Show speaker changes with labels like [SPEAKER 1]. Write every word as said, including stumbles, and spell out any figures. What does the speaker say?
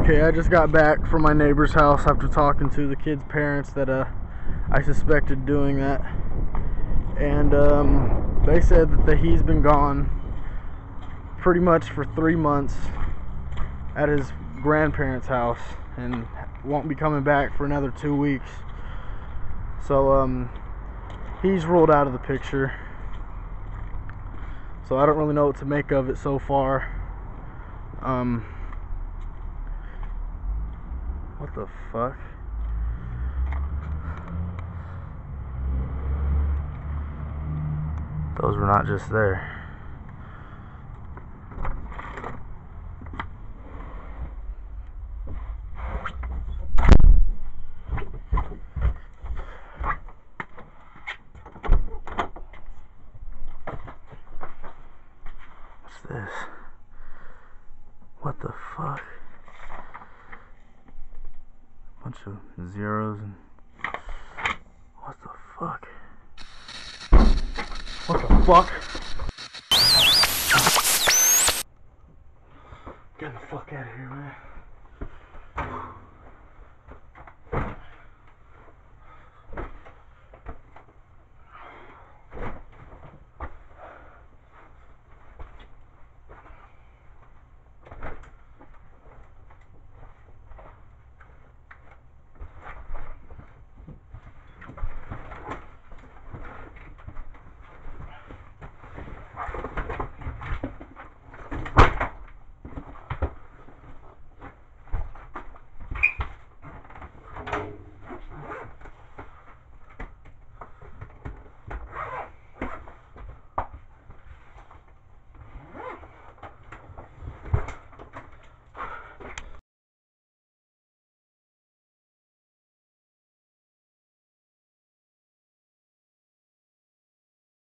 [SPEAKER 1] Okay, I just got back from my neighbor's house after talking to the kid's parents that uh, I suspected doing that. And um, they said that the, he's been gone pretty much for three months at his grandparents' house and won't be coming back for another two weeks. So um, he's ruled out of the picture. So I don't really know what to make of it so far. Um, what the fuck? Those were not just there. What's this? What the fuck? Bunch of zeros and what the fuck? What the fuck? Get the fuck out of here, man.